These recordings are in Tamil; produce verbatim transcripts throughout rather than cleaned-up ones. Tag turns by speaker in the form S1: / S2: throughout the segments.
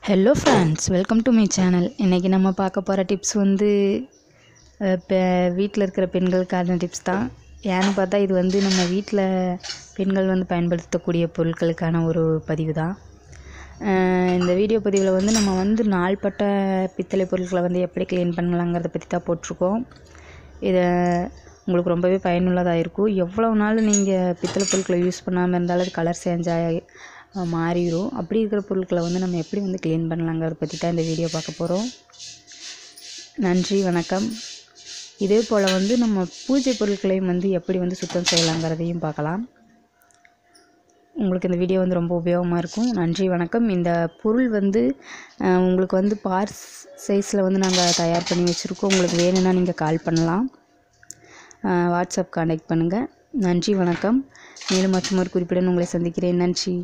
S1: Hello friends, welcome to my channel. இன்றைக்கி நம்ம பார்க்க போகிற டிப்ஸ் வந்து இப்போ வீட்டில் இருக்கிற பெண்களுக்கான டிப்ஸ் தான். ஏன்னு பார்த்தா இது வந்து நம்ம வீட்டில் பெண்கள் வந்து பயன்படுத்தக்கூடிய பொருட்களுக்கான ஒரு பதிவு தான். இந்த வீடியோ பதிவில் வந்து நம்ம வந்து நாள்பட்ட பித்தளை பொருட்களை வந்து எப்படி க்ளீன் பண்ணலாங்கிறத பற்றி தான் போட்டிருக்கோம். இதை உங்களுக்கு ரொம்பவே பயனுள்ளதாக இருக்கும். எவ்வளோ நாள் நீங்கள் பித்தளை பொருட்களை யூஸ் பண்ணாமல் இருந்தாலும் அது கலர் சேஞ்சாக மாறிடும். அப்படி இருக்கிற பொருட்களை வந்து நம்ம எப்படி வந்து க்ளீன் பண்ணலாங்கிறத பற்றி தான் இந்த வீடியோ பார்க்க போகிறோம். நன்றி, வணக்கம். இதே போல் வந்து நம்ம பூஜை பொருட்களையும் வந்து எப்படி வந்து சுத்தம் செய்யலாங்கிறதையும் பார்க்கலாம். உங்களுக்கு இந்த வீடியோ வந்து ரொம்ப உபயோகமாக இருக்கும். நன்றி, வணக்கம். இந்த பொருள் வந்து உங்களுக்கு வந்து பார்ஸ் சைஸில் வந்து நாங்கள் தயார் பண்ணி வச்சுருக்கோம். உங்களுக்கு வேணும்னா நீங்கள் கால் பண்ணலாம், வாட்ஸ்அப் கான்டாக்ட் பண்ணுங்கள். நன்றி, வணக்கம். மேலும் மற்றும் ஒரு குறிப்புடன் உங்களை சந்திக்கிறேன். நன்றி.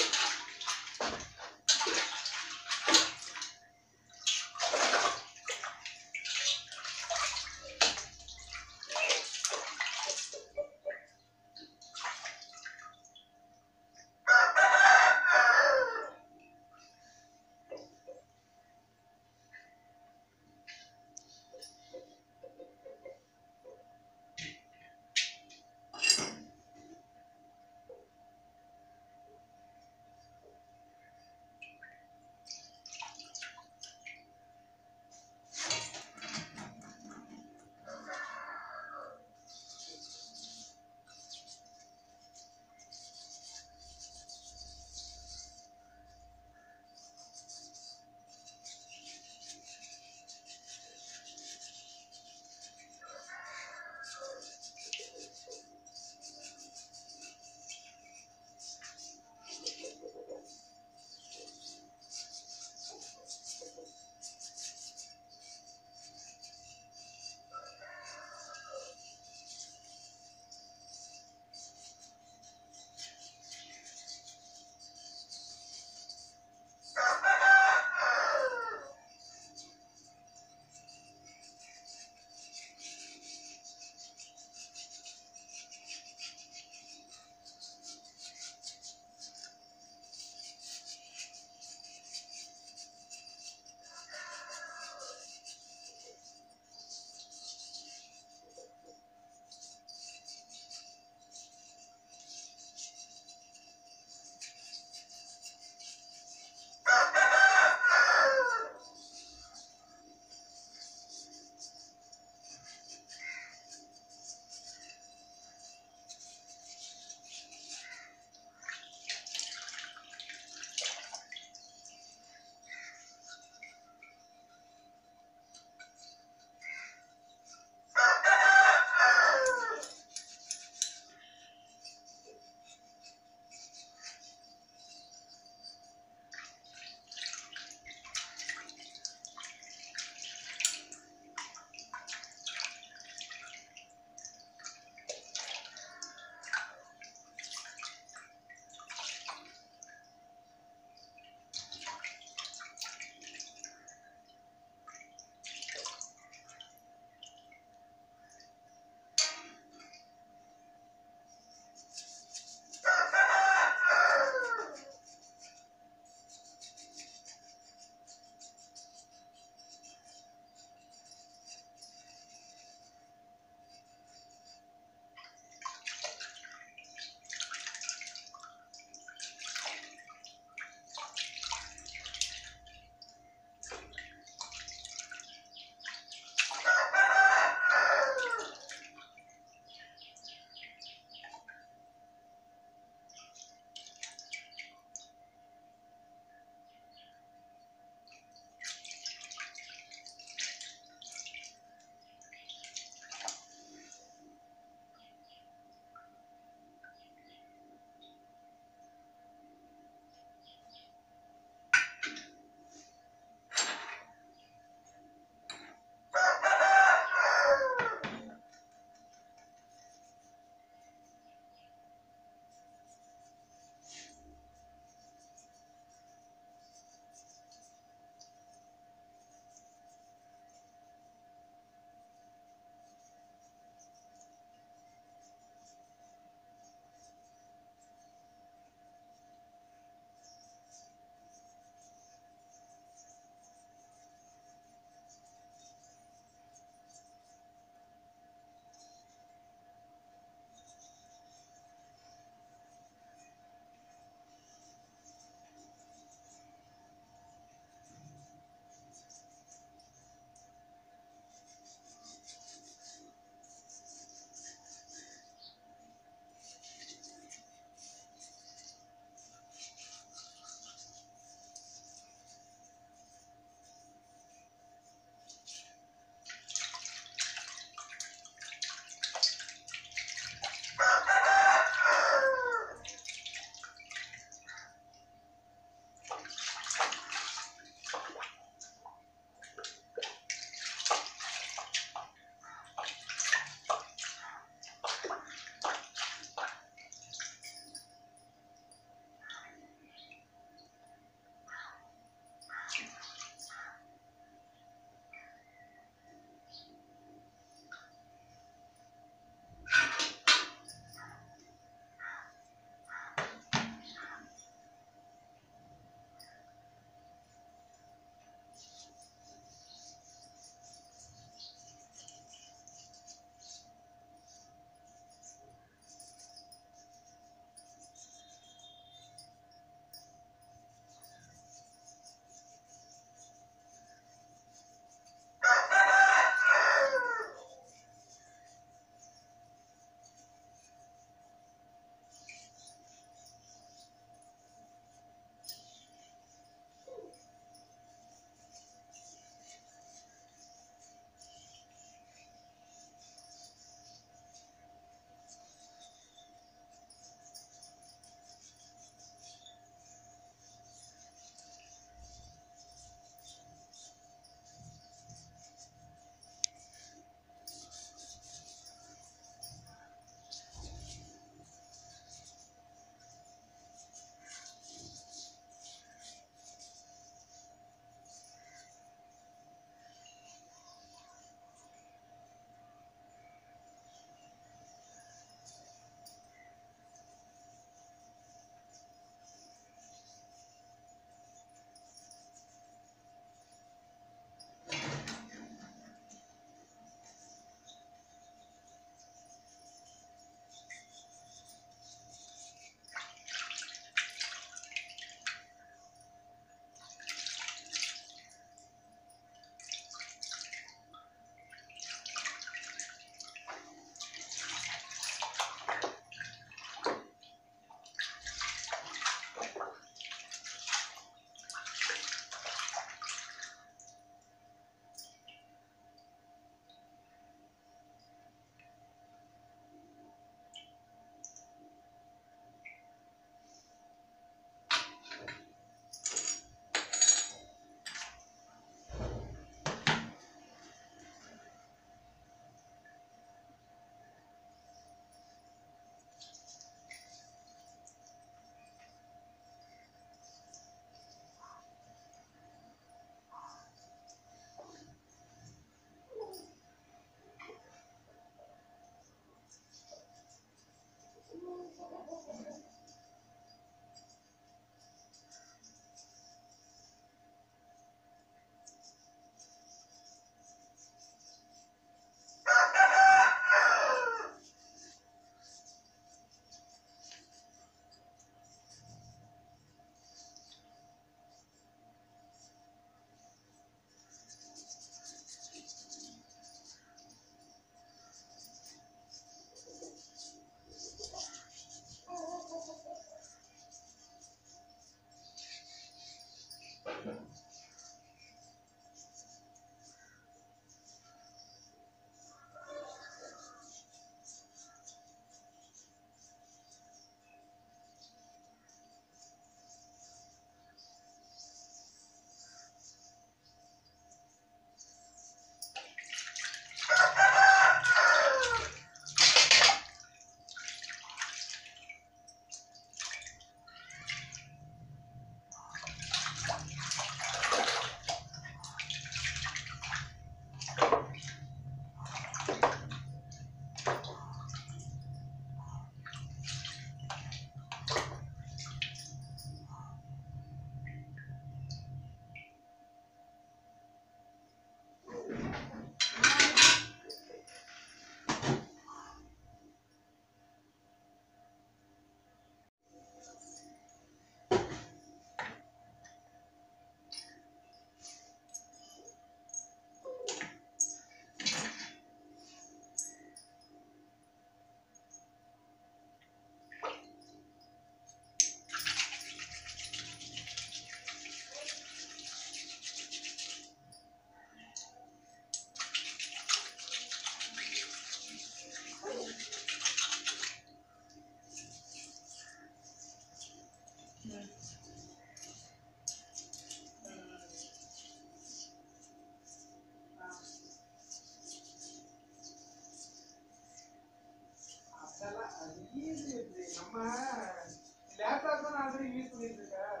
S2: நம்ம லேப்டாப் தான் ஆல்ரெடி யூஸ் பண்ணிட்டு இருக்கேன்.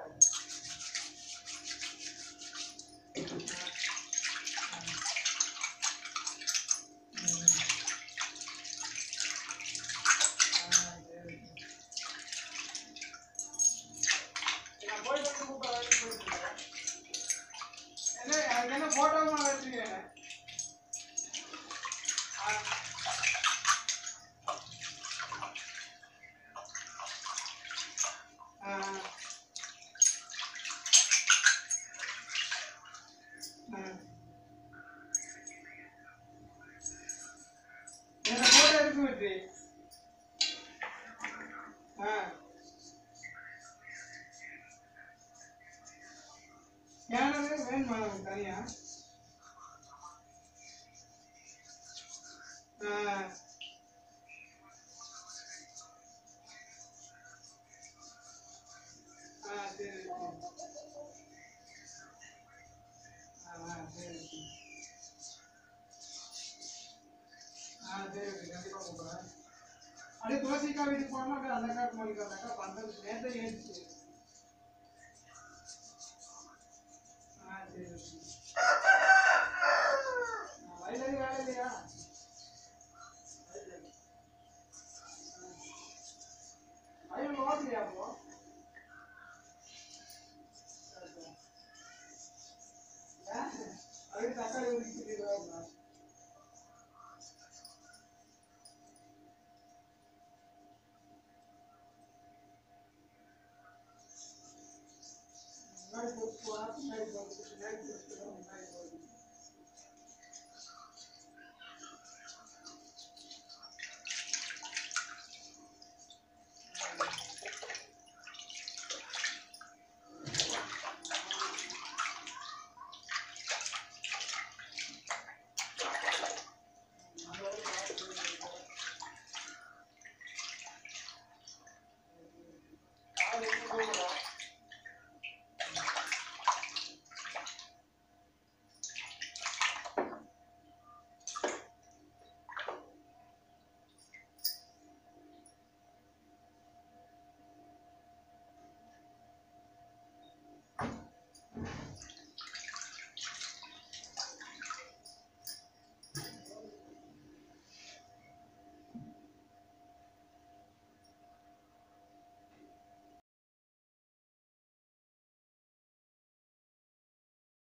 S2: நான் போயிட்டு வந்து கூப்பிட போயிட்டு இருக்கேன். என்ன அதுக்கு என்ன போட்டோமா வச்சுருக்கேன். என்ன போட்டோ இருக்கு வெற்றி. ஆ ஏனவே வேணுமா நமக்கு தனியா? ஆ ஆ சரி. ஆ சரி. ஆ சரி கண்டிப்பாக கூப்பிட்றேன். அப்படியே தோசைக்கா வீட்டுக்கு போனோம்னா அப்படியே அந்த காட்டு மொழிக்கா அந்த அக்கா பந்தல் நேரத்தை ஏறிச்சு. ஆ சரி. வயலு வேலை இல்லையா? வயல் ஓடலையா அப்போ? அதுக்கு தக்காளி ஊற்றி முன்னாடி போட்டு போனால் பின்னாடி போட்டு பின்னாடி போட்டு முன்னாடி போகுது.